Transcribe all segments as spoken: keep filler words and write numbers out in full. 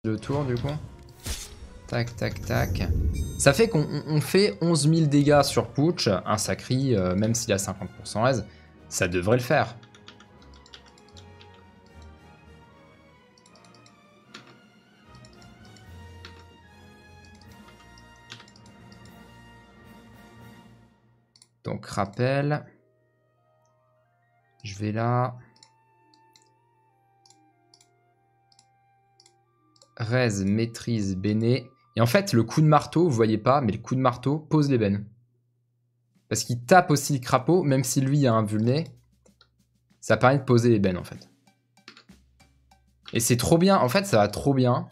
le tour du coup. Tac, tac, tac. Ça fait qu'on fait onze mille dégâts sur Pooch. Un Sacri, euh, même s'il a cinquante pour cent raise, ça devrait le faire. Donc rappel. Je vais là. Raise, maîtrise, béné. Et en fait, le coup de marteau, vous voyez pas, mais le coup de marteau pose l'ébène. Parce qu'il tape aussi le crapaud, même si lui a un vulné. Ça permet de poser l'ébène en fait. Et c'est trop bien, en fait ça va trop bien.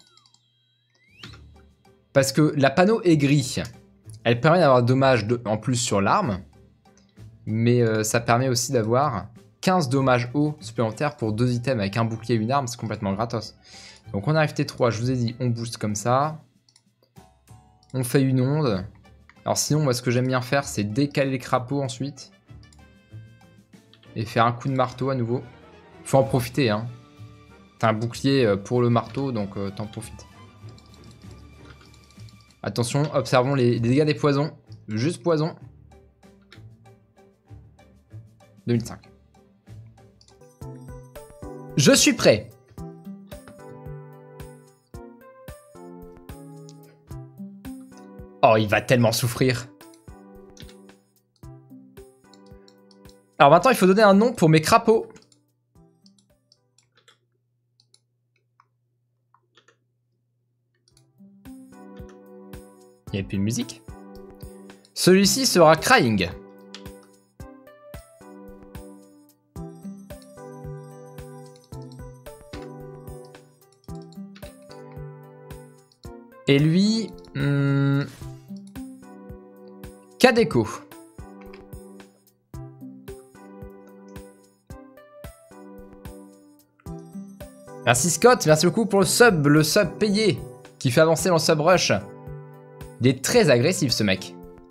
Parce que la panneau aigrie, elle permet d'avoir dommage de, en plus sur l'arme. Mais euh, ça permet aussi d'avoir quinze dommages hauts supplémentaires pour deux items avec un bouclier et une arme, c'est complètement gratos. Donc on arrive T trois, je vous ai dit, on booste comme ça. On fait une onde. Alors sinon, moi ce que j'aime bien faire, c'est décaler les crapauds ensuite. Et faire un coup de marteau à nouveau. Faut en profiter, hein. T'as un bouclier pour le marteau, donc euh, t'en profites. Attention, observons les, les dégâts des poisons. Juste poison. deux mille cinq. Je suis prêt. Oh, il va tellement souffrir. Alors maintenant, il faut donner un nom pour mes crapauds. Il n'y a plus de musique. Celui-ci sera Crying. Et lui... Hmm, Kadeko. Merci Scott, merci beaucoup pour le sub, le sub payé, qui fait avancer dans le sub rush. Il est très agressif ce mec.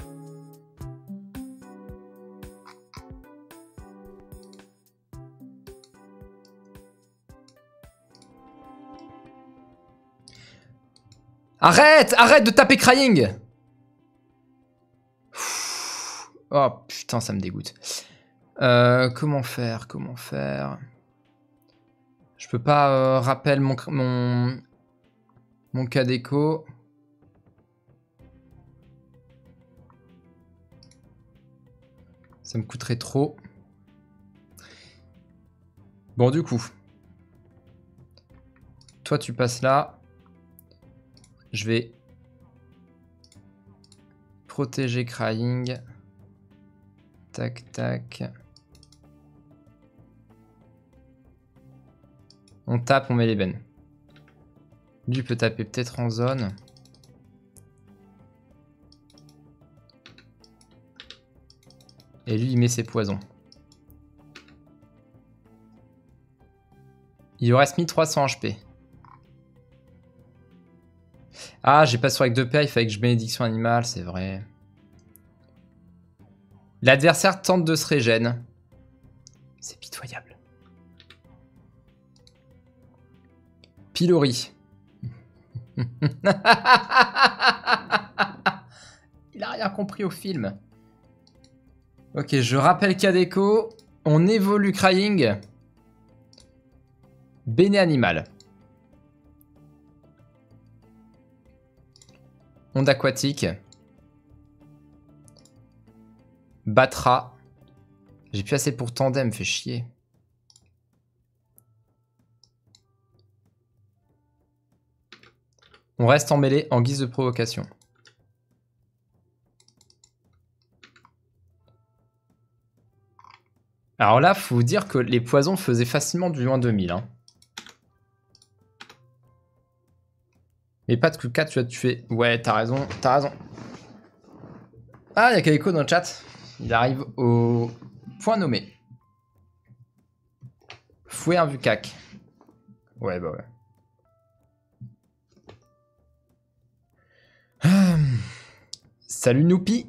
Arrête, arrête de taper Crying. Oh putain, ça me dégoûte. Euh, comment faire, comment faire? Je peux pas euh, rappeler mon mon mon Kadeko. Ça me coûterait trop. Bon, du coup. Toi, tu passes là. Je vais protéger Crying. Tac, tac. On tape, on met les bennes. Lui peut taper peut-être en zone. Et lui, il met ses poisons. Il lui reste mille trois cents H P. Ah, j'ai pas sur avec deux P, il fallait que je bénédiction animale, c'est vrai. L'adversaire tente de se régène. C'est pitoyable. Pilori. Il a rien compris au film. Ok, je rappelle Kadeko. On évolue Crying. Béné animal. Onde aquatique. Batra. J'ai plus assez pour tandem, fait chier. On reste en mêlée en guise de provocation. Alors là, faut vous dire que les poisons faisaient facilement du moins deux mille. Hein. Mais pas de Q quatre, tu vas te tuer. Ouais, t'as raison, t'as raison. Ah, il y a Kadeko dans le chat. Il arrive au point nommé. Fouet un vucac. Ouais, bah ouais. Hum. Salut Noupi.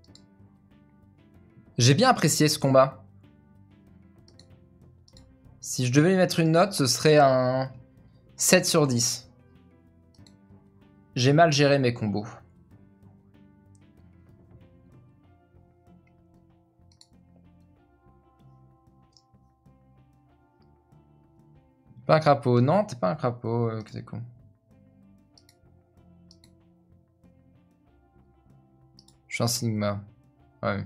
J'ai bien apprécié ce combat. Si je devais lui mettre une note, ce serait un sept sur dix. J'ai mal géré mes combos. Pas un crapaud. Non, t'es pas un crapaud. Euh, c'est con. Je suis un Sigma. Ouais.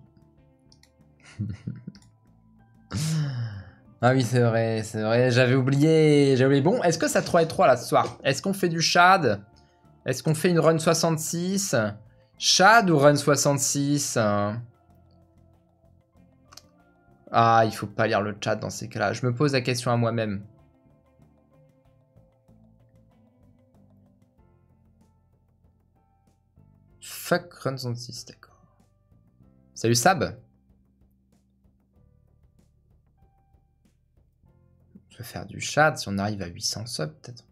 Ah oui, c'est vrai, c'est vrai. J'avais oublié. J'avais oublié. Bon, est-ce que ça trois et trois là ce soir? Est-ce qu'on fait du Shad? Est-ce qu'on fait une run soixante-six? Shad ou run soixante-six? Ah, il faut pas lire le chat dans ces cas-là. Je me pose la question à moi-même. Fuck run soixante-six, d'accord. Salut Sab. Je vais faire du chat si on arrive à huit cents subs peut-être.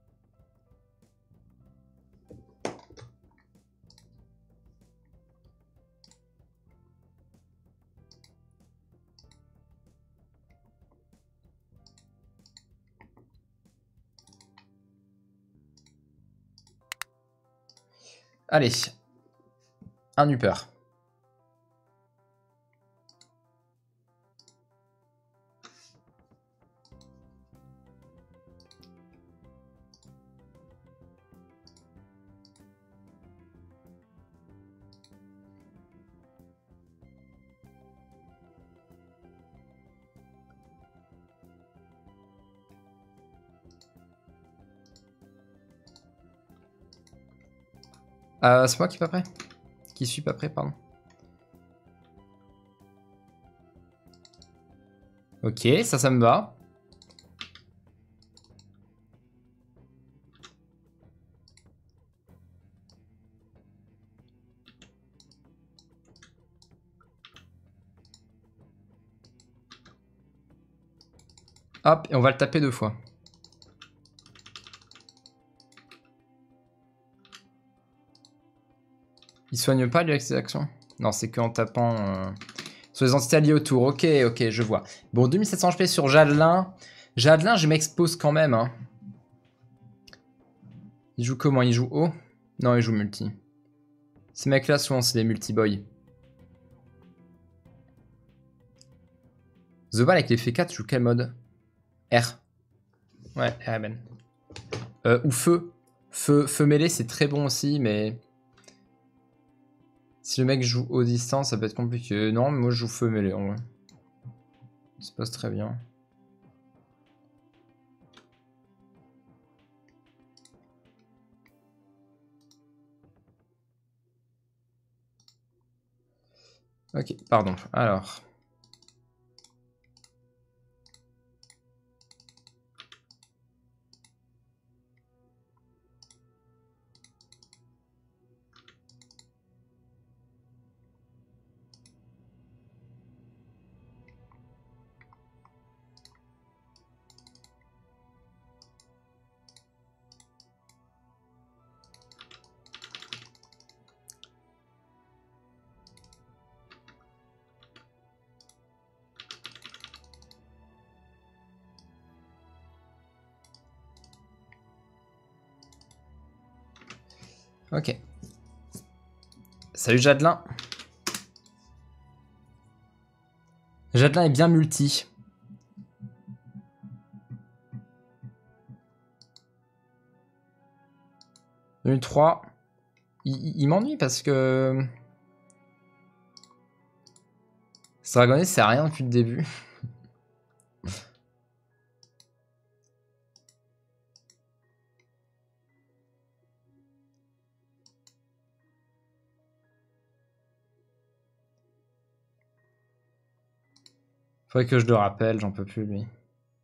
Allez. Un upper. Euh, c'est moi qui suis pas prêt. Qui suis pas prêt, pardon. Ok, ça, ça me va. Hop, et on va le taper deux fois. Il soigne pas lui avec ses actions? Non, c'est qu'en tapant euh, sur les entités alliées autour. Ok, ok, je vois. Bon, deux mille sept cents H P sur Jadelin. Jadelin, je m'expose quand même. Hein. Il joue comment? Il joue haut? Non, il joue multi. Ces mecs-là, souvent, c'est des multi-boys. The Ball avec l'effet quatre, joue quel mode? R. Ouais, R M N. Euh, ou feu. Feu, feu mêlé, c'est très bon aussi, mais... Si le mec joue haut distance, ça peut être compliqué. Non, mais moi, je joue feu mêlé, en vrai. Ça se passe très bien. Ok, pardon. Alors... Ok. Salut Jadelin. Jadelin est bien multi. deux trois. Il, il m'ennuie parce que... Ce dragonnet, c'est rien depuis le début. Faudrait que je le rappelle, j'en peux plus lui.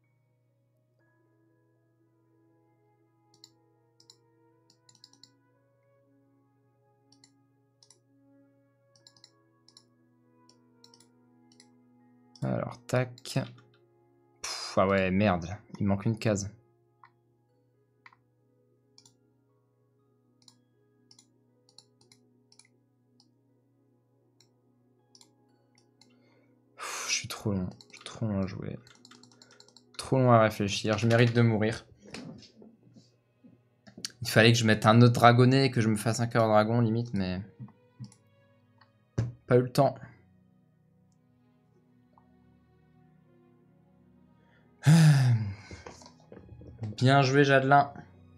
Alors, tac. Pff, ah ouais, merde. Il manque une case. Pff, je suis trop long. Je suis trop long à jouer. trop long à réfléchir. Je mérite de mourir. Il fallait que je mette un autre dragonnet, que je me fasse un cœur dragon limite, mais... Pas eu le temps. Bien joué, Jadelin.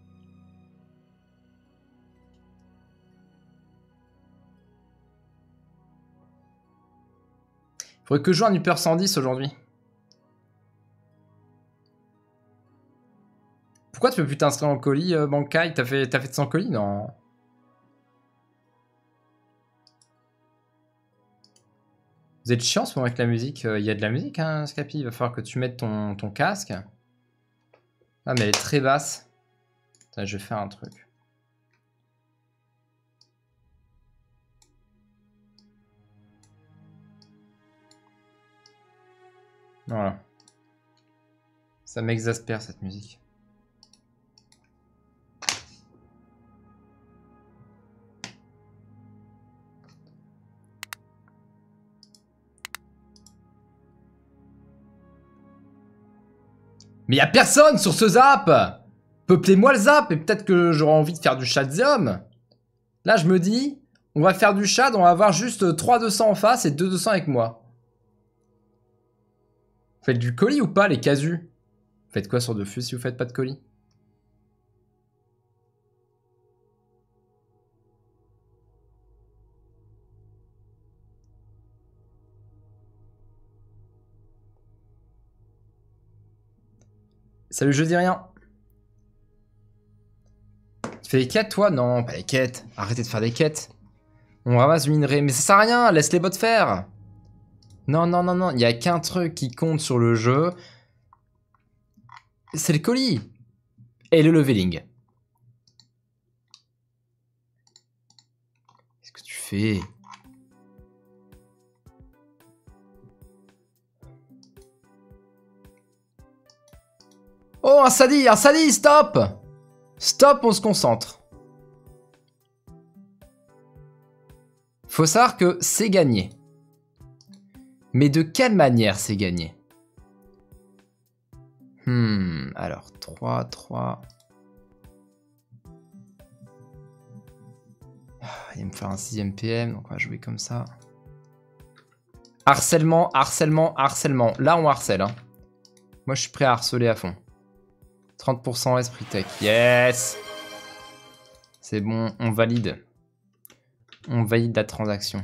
Faudrait que je joue un Hyper cent dix aujourd'hui. Pourquoi tu peux plus t'inscrire en colis, euh, Bankai? T'as fait, t'as fait de cent colis? Non. Vous êtes chiant ce moment avec la musique. Il euh, y a de la musique, hein, Scapi. Il va falloir que tu mettes ton, ton casque. Ah, mais elle est très basse. Attends, je vais faire un truc. Voilà. Ça m'exaspère cette musique. Mais y a personne sur ce zap! Peuplez-moi le zap et peut-être que j'aurai envie de faire du Shadzam. Là, je me dis, on va faire du Shad, on va avoir juste trois deux cents en face et deux deux cents avec moi. Vous faites du colis ou pas, les casus? Vous faites quoi sur Dofus si vous faites pas de colis? Salut, je dis rien. Tu fais des quêtes, toi? Non, pas les quêtes. Arrêtez de faire des quêtes. On ramasse du minerai. Mais ça sert à rien, laisse les bots faire. Non, non, non, non. Il n'y a qu'un truc qui compte sur le jeu. C'est le colis. Et le leveling. Qu'est-ce que tu fais? Oh, un sadi, un sadi, stop! Stop, on se concentre. Faut savoir que c'est gagné. Mais de quelle manière c'est gagné? Hmm, alors, trois, trois... Il va me faire un sixième P M, donc on va jouer comme ça. Harcèlement, harcèlement, harcèlement. Là, on harcèle. Hein. Moi, je suis prêt à harceler à fond. trente pour cent esprit tech. Yes! C'est bon, on valide. On valide la transaction.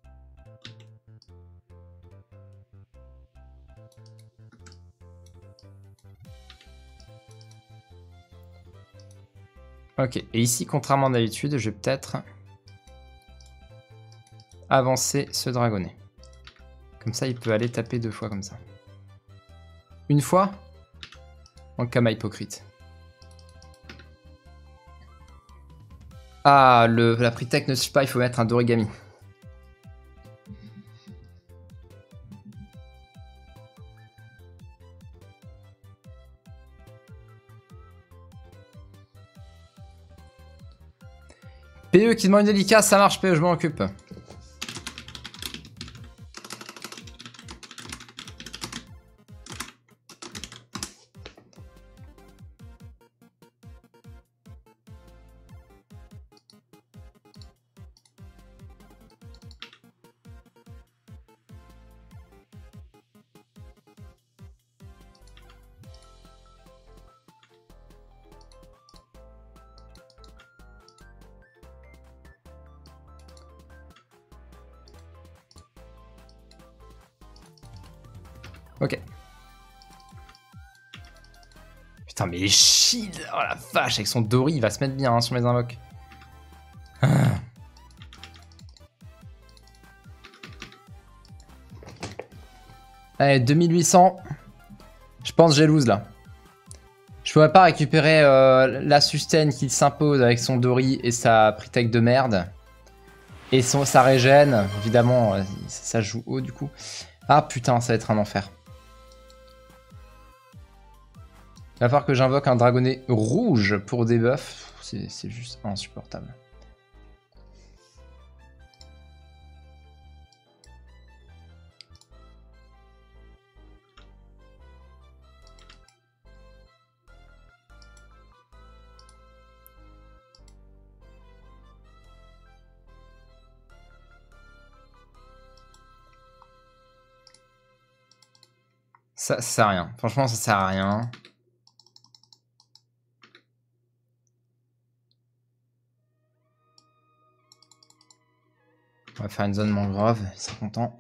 Ok, et ici, contrairement à d'habitude, je vais peut-être avancer ce dragonnet. Comme ça, il peut aller taper deux fois comme ça. Une fois? En Kama hypocrite. Ah, le, la Pritech ne suffit pas, il faut mettre un Dorigami. P E qui demande une délicat, ça marche P E, je m'en occupe. Ok. Putain, mais les shields! Oh la vache, avec son Dory, il va se mettre bien hein, sur mes invoques. Ah. Allez, deux mille huit cents. Je pense que j'ai lose là. Je pourrais pas récupérer euh, la sustain qui s'impose avec son Dory et sa Pritech de merde. Et son, sa régène, évidemment, ça joue haut du coup. Ah putain, ça va être un enfer. Il va falloir que j'invoque un dragonnet rouge pour debuff. C'est juste insupportable. Ça, ça sert à rien. Franchement, ça sert à rien. On va faire une zone mangrove, ils seront contents.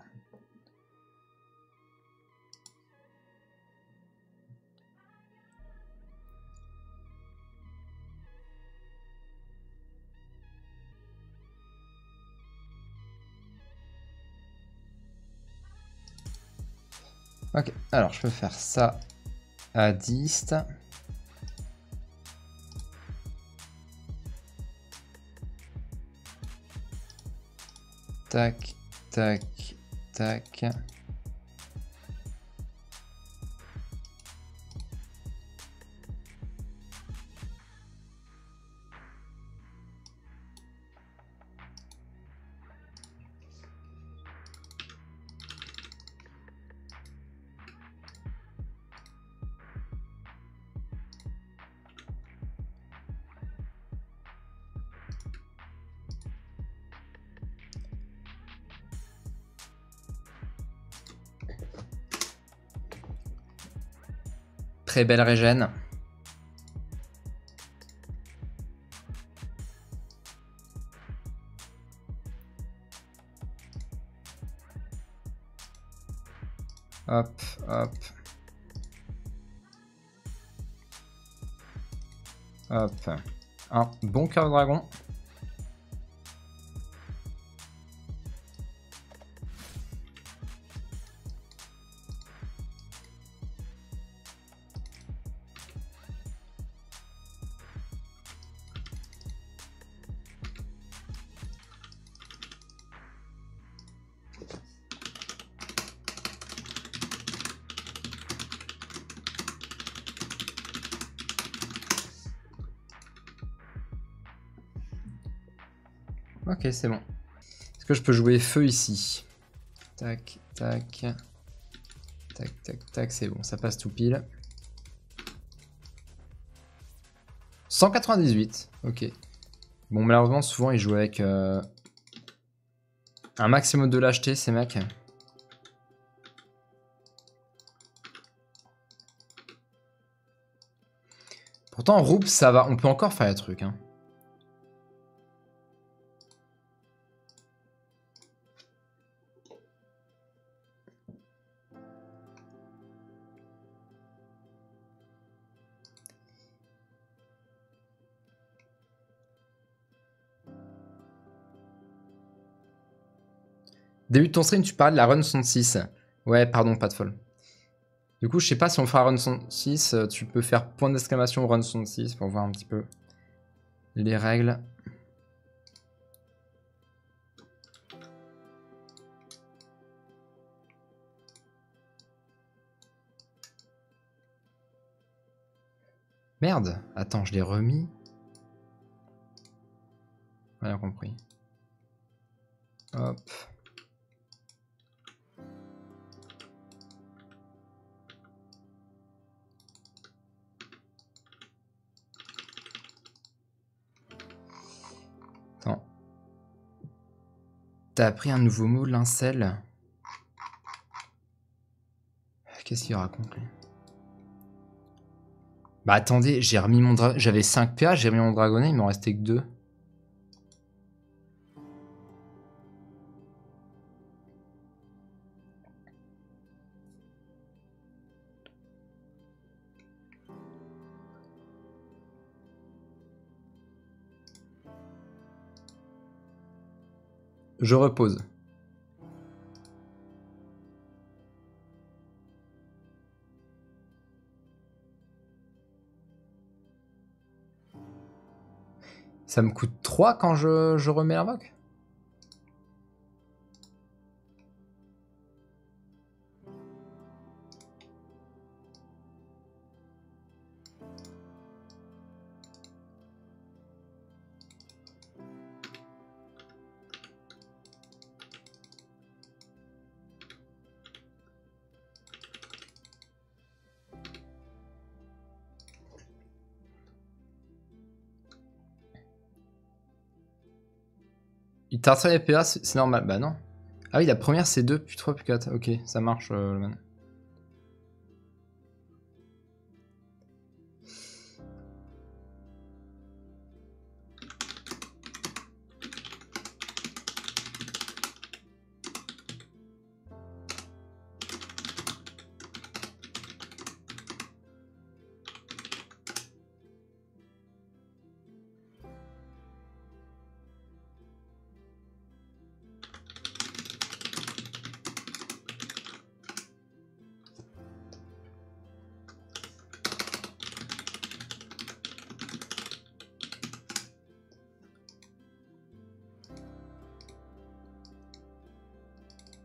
Ok, alors je peux faire ça à dix. Tac, tac, tac. Très belle régène. Hop, hop. Hop. Un bon cœur de dragon. Ok, c'est bon. Est-ce que je peux jouer feu ici? Tac, tac. Tac, tac, tac, c'est bon, ça passe tout pile. cent quatre-vingt-dix-huit, ok. Bon, malheureusement, souvent, ils jouent avec euh, un maximum de lâcheté, ces mecs. Pourtant, Roop, ça va, on peut encore faire des trucs, hein. Début de ton stream, tu parles de la run soixante-six. Ouais, pardon, pas de folle. Du coup, je sais pas si on fera run soixante-six. Tu peux faire point d'exclamation run soixante-six pour voir un petit peu les règles. Merde, attends, je l'ai remis. Rien compris. Hop. Attends. T'as appris un nouveau mot, lincel. Qu'est-ce qu'il raconte, lui? Bah attendez, j'ai remis mon dragon. J'avais cinq P A, j'ai remis mon dragonnet, il m'en restait que deux. Je repose. Ça me coûte trois quand je, je remets l'invoque? Il t'a retiré les P A, c'est normal. Bah non. Ah oui, la première c'est deux, puis trois, puis quatre. Ok, ça marche, euh, le man.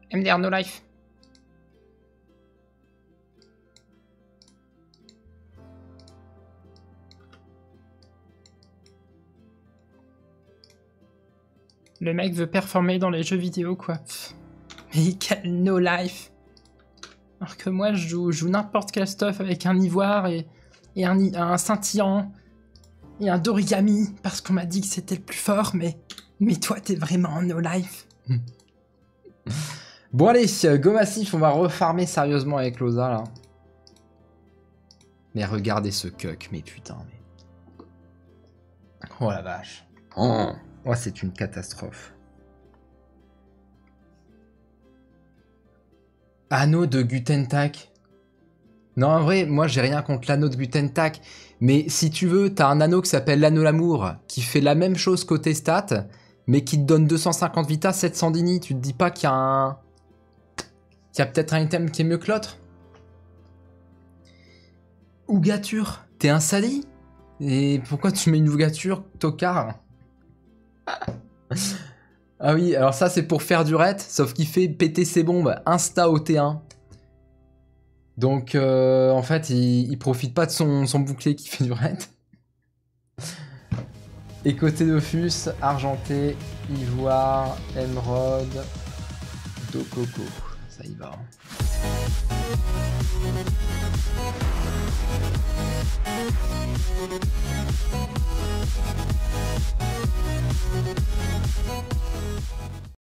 M D R no life. Le mec veut performer dans les jeux vidéo, quoi. Mais quel no life. Alors que moi, je joue, je joue n'importe quel stuff avec un ivoire et, et un, un scintillant et un d'origami parce qu'on m'a dit que c'était le plus fort, mais, mais toi, t'es vraiment en no life. Bon allez, go massif, on va refarmer sérieusement avec Loza, là. Mais regardez ce cuck, mais putain, mais... Oh la vache. Oh, oh c'est une catastrophe. Anneau de Gutentak. Non, en vrai, moi, j'ai rien contre l'anneau de Gutentak. Mais si tu veux, t'as un anneau qui s'appelle l'anneau l'amour, qui fait la même chose côté stats, mais qui te donne deux cent cinquante vita, sept cents dini. Tu te dis pas qu'il y a un... qu'il y a peut-être un item qui est mieux que l'autre? Ougature, t'es un sali? Et pourquoi tu mets une ougature, tocard? Ah oui, alors ça c'est pour faire du ret, sauf qu'il fait péter ses bombes insta au T un. Donc euh, en fait, il, il profite pas de son, son bouclier qui fait du ret. Et côté Dofus, argenté, ivoire, émeraude, dococo. Ça y va.